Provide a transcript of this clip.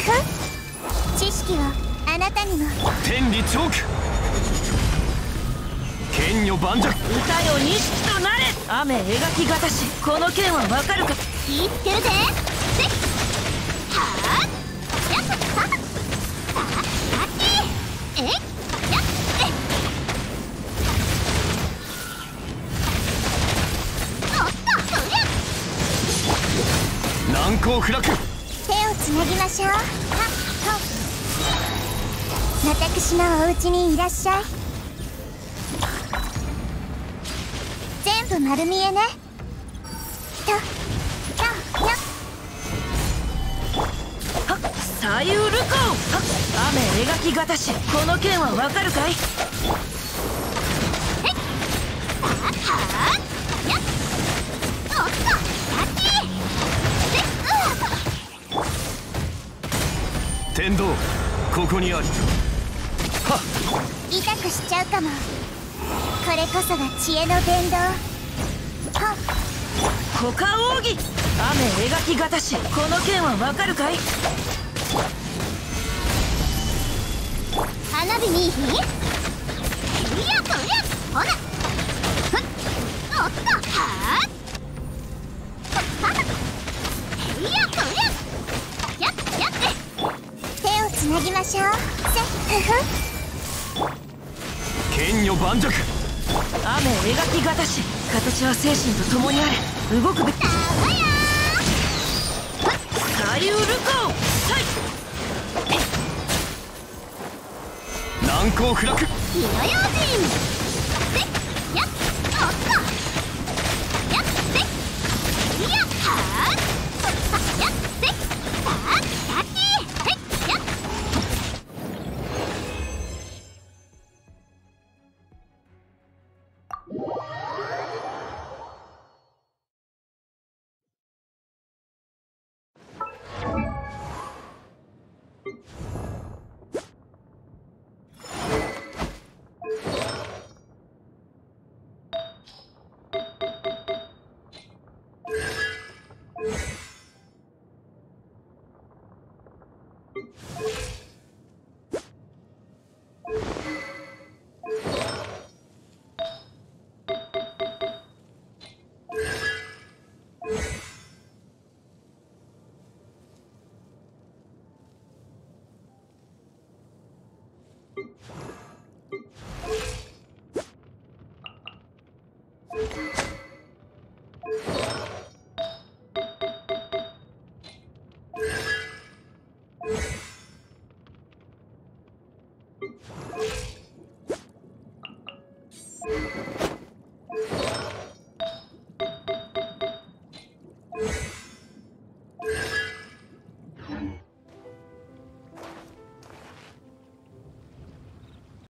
知識をあなたにも。 天理チョーク、剣女盤石。 歌よ錦となれ。雨描きがたし、この剣はわかるか。 言ってるぜ。せっはあやっはっはっえっやっえっおっとそりゃ難攻不落。 手をつなぎましょう。はっはっ私のお家にいらっしゃい。全部丸見えね。とやはっ左右ルコー。はっ雨描きがたし、この剣はわかるかい。 はあやっおっとやっ天道ここにあり。はっ痛くしちゃうかも。これこそが知恵の伝道。はっ股間奥義。雨描きがたし、この剣はわかるかい。 花火にいい日。いやこりゃほらふっおっとはあいやこりゃやっやって手をつなぎましょう。せふふ剣女盤石。 雨描きがたし、形は精神と共にあれ。動くべき。 たわや左右ルコー。はい。 難攻不落。 火の用心。